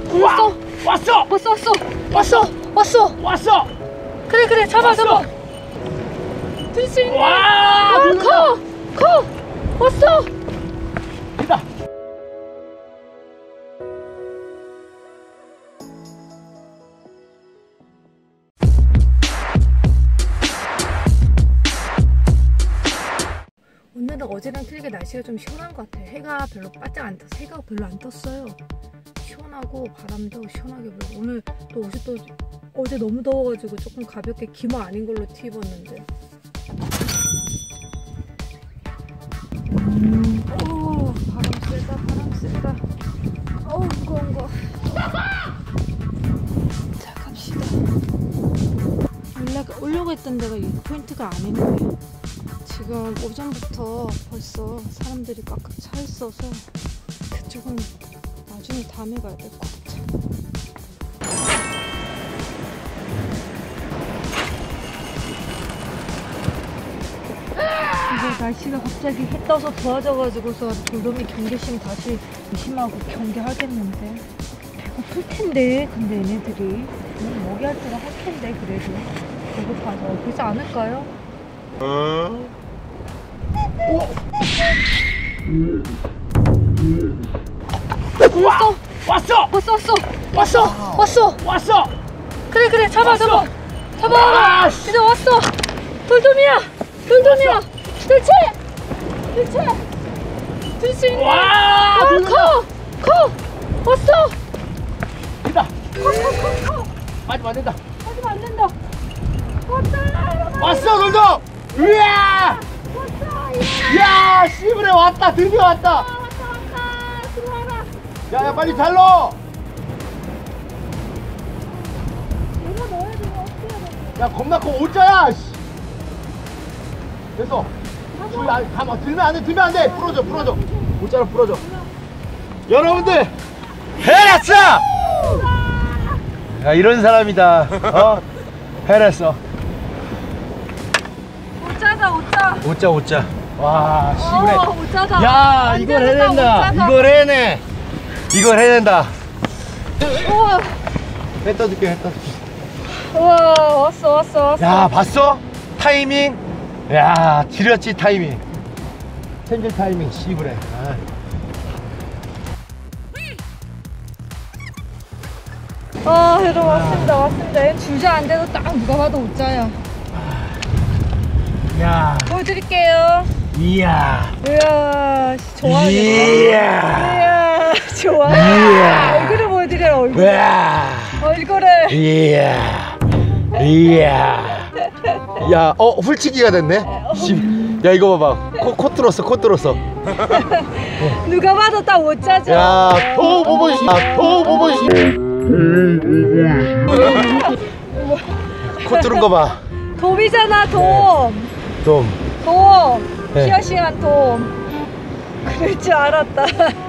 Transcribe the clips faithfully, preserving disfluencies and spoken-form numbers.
왔어? 왔어! 왔어 왔어 왔어! 왔어 왔어! 그래 그래 잡아 왔어! 잡아 들 수 있네. 와! 아, 커! 커! 왔어! 됐다! 오늘은 어제랑 틀리게 날씨가 좀 시원한 것 같아요. 해가 별로 바짝 안 떴어요. 해가 별로 안 떴어요. 시원하고 바람도 시원하게 불고 오늘 또 옷이 또 어제 너무 더워가지고 조금 가볍게 기모 아닌 걸로 티 입었는데 오 바람 세다 바람 세다 어우 무거운 거 자 갑시다. 올라, 오려고 했던 데가 이 포인트가 아니네요. 지금 오전부터 벌써 사람들이 꽉꽉 차 있어서 그쪽은 나중에 다음에 가야 될 것 같아. 이제 날씨가 갑자기 해 떠서 좋아져가지고서 돌돔이 경계심 다시 의심하고 경계하겠는데 배고플 텐데 근데 얘네들이 먹이 할 때가 할 텐데 그래도 배고파서 그러지 않을까요? 어? 왔어! 왔어! 왔어 왔어! 왔어! 왔어! 왔어! 그래 그래 잡아 왔어! 잡아! 잡아! 아, 씨. 이제 왔어! 돌돔이야! 돌돔이야! 들채! 들채! 들 수 있네! 와! 와 커! 커! 왔어! 됐다! 커 커 커 커! 빠지면 안 된다! 하지면 안 된다! 왔다! 왔어 돌돔! 으아! 왔어! 야 씨부레 왔다 드디어 왔다! 왔다 왔다! 들어와라! 야야 빨리 달러! 내가 넣어야 돼 어떻게 해야 돼? 야 겁나 커 오자야! 씨. 됐어. 저기 안 가마 들면 안 돼 들면 안 돼 풀어줘 풀어줘 오자로 풀어줘. 여러분들 해냈어! 야 이런 사람이다. 어? 해냈어. 오짜다 오짜! 오자 오자. 와 씨부레. 어, 오짜다! 야 안 이걸 되겠다, 해낸다. 오짜다. 이걸 해내. 이걸 해낸다. 우와! 해 떠줄게 해 떠줄게. 우와 왔어 왔어 왔어! 야 봤어? 타이밍. 야 지렸지 타이밍. 챔질 타이밍 씨부레. 아. 아 여러분 왔습니다 왔습니다. 얘 주저앉아도 딱 누가 봐도 오짜야. 야 보여드릴게요. 이야. 이야 좋아하겠다. 이야. 이야 좋아. 이야. 얼굴을 보여드려요 얼굴. 와. 얼굴을. 이야. 이야. 야, 어, 훌치기가 됐네. 씨, 야, 이거 봐봐. 코, 코 뚫었어, 코 뚫었어. 누가 봐도 딱 오짜죠. 야, 토보보시, 아, 토보보시. 코 뚫은 거 봐. 돔이잖아 돔. 좀. 돔. 네. 시어싱한 돔. 그럴 줄 알았다.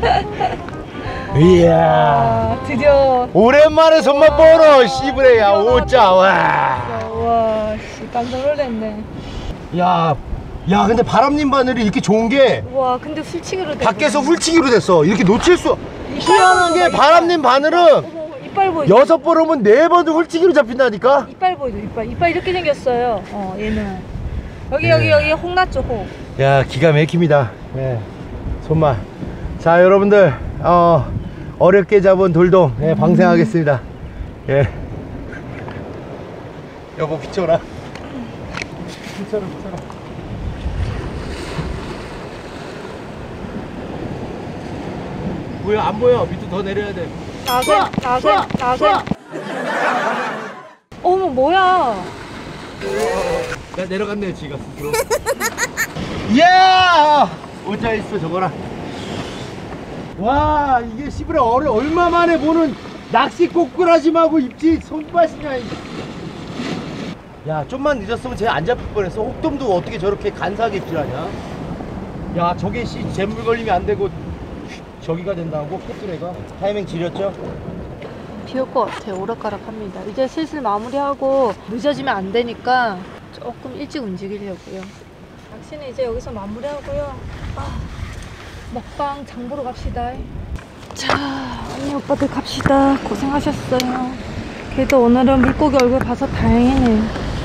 이야. 아, 드디어. 오랜만에 손맛 보러 씨부레야 오자. 와. 와, 씨 깜짝 놀랐네. 야, 야, 근데 바람님 바늘이 이렇게 좋은 게 와, 근데 훌치기로 돼. 밖에서 훌치기로 됐어. 이렇게 놓칠 수. 희한한 게 이빨. 바람님 바늘은 어머, 이빨 보여줘. 여섯 번 오면 네 번도 훌치기로 잡힌다니까. 이빨 보여줘. 이빨. 이빨 이렇게 생겼어요. 어, 얘는. 여기 네. 여기 여기 홍 났죠, 홍. 야, 기가 막힙니다. 예. 손맛. 자, 여러분들 어 어렵게 잡은 돌돔 예, 방생하겠습니다. 예. 여보 비춰라. 비춰라, 비춰라. 뭐야, 안 보여. 밑으로 더 내려야 돼. 나게, 나게, 나게. 어머, 뭐야? 나 내려갔네, 지가 스스로. 이야! 오자 있어, 저거라. 와, 이게 씨부레 어려 얼마 만에 보는 낚시 꼬꾸라지마고 입지 손맛이냐. 야, 좀만 늦었으면 쟤 안 잡힐 뻔했어. 혹돔도 어떻게 저렇게 간사하게 입질하냐. 야, 저게 씨 잼물 걸리면 안 되고 저기가 된다고 코트레가. 타이밍 지렸죠? 비 올 것 같아요. 오락가락합니다. 이제 슬슬 마무리하고 늦어지면 안 되니까 조금 일찍 움직이려고요. 낚시는 이제 여기서 마무리하고요. 아, 먹방 장 보러 갑시다. 자, 언니 오빠들 갑시다. 고생하셨어요. 그래도 오늘은 물고기 얼굴 봐서 다행이네.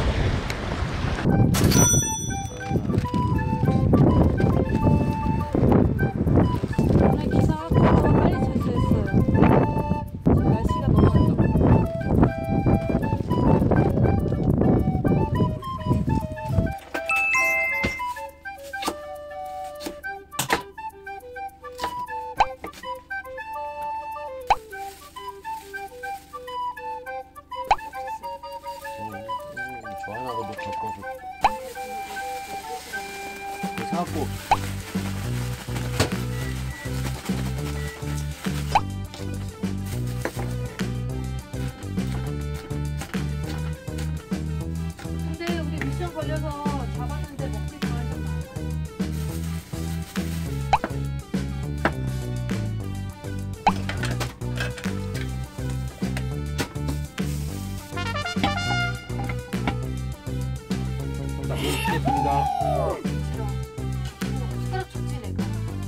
오늘 기상학과가 빨리 철수했어요. 지금 날씨가 너무 안 좋고. 좋아하고 너 겪어서 사갖고 근데 우리 미션 걸려서 잡았는데 먹지 말잖아. 먹겠습니다. 숟가락 줬지 내가.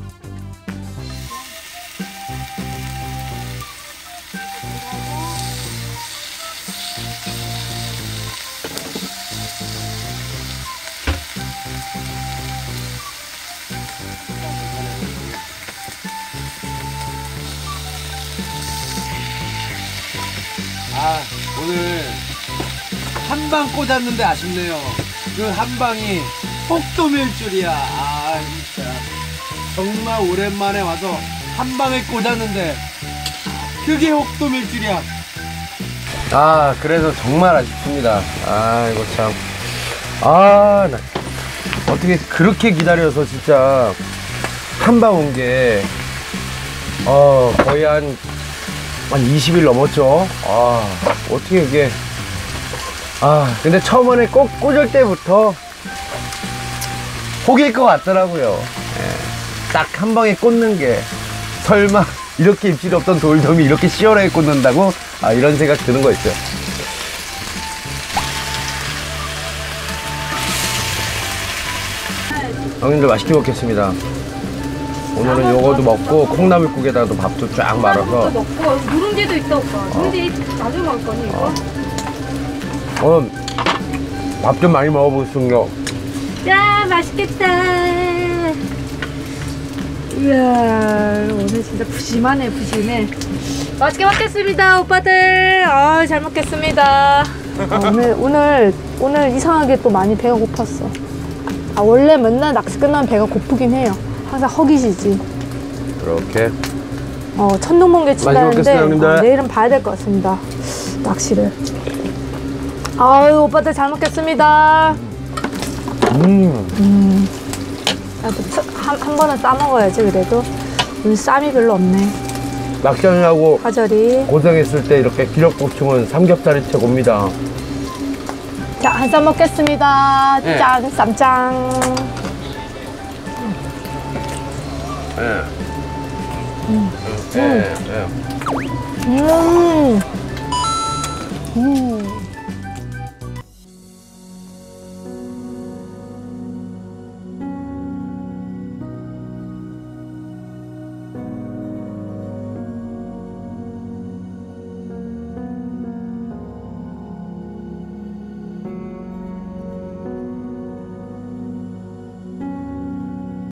아, 오늘 한 방 꽂았는데 아쉽네요. 그 한 방이 혹돔일 줄이야. 아, 진짜. 정말 오랜만에 와서 한 방에 꽂았는데 그게 혹돔일 줄이야. 아, 그래서 정말 아쉽습니다. 아, 이거 참. 아, 나 어떻게 그렇게 기다려서 진짜 한 방 온 게, 어, 거의 한, 한 이십 일 넘었죠. 아, 어떻게 이게. 아, 근데 처음에 꼭 꽂을 때부터 혹일 것 같더라고요. 예, 딱 한 방에 꽂는 게, 설마 이렇게 입질이 없던 돌돔이 이렇게 시원하게 꽂는다고? 아, 이런 생각 드는 거 있어요. 형님들 맛있게 먹겠습니다. 오늘은 요거도 먹고 콩나물국에다가도 밥도 쫙 말아서. 먹고 누룽지도 있다 오빠. 누룽지 나중에 먹을 거니 이거? 오늘 밥 좀 많이 먹어보겠습니다. 야 맛있겠다. 이야 오늘 진짜 푸짐하네 푸짐해. 맛있게 먹겠습니다 오빠들. 아 잘 먹겠습니다. 아, 오늘 오늘 오늘 이상하게 또 많이 배가 고팠어. 아 원래 맨날 낚시 끝나면 배가 고프긴 해요. 항상 허기지지. 그렇게. 어 천둥번개 친다는데 먹겠습니다, 형님들. 어, 내일은 봐야 될 것 같습니다. 낚시를. 아유 오빠들 잘 먹겠습니다. 음. 음. 한, 한 번은 싸 먹어야지 그래도. 오늘 쌈이 별로 없네. 낚시하느라고 파절이. 고생했을 때 이렇게 기력 보충은 삼겹살이 최고입니다. 자, 한 쌈 먹겠습니다. 네. 짠, 쌈짱. 예. 음. 예, 예. 음. 음.